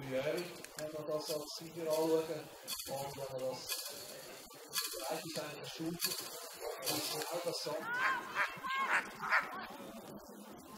3-jährig, wenn wir das als Sieger anschauen. Und wenn wir das beide seiner Stufe, ist genau das so.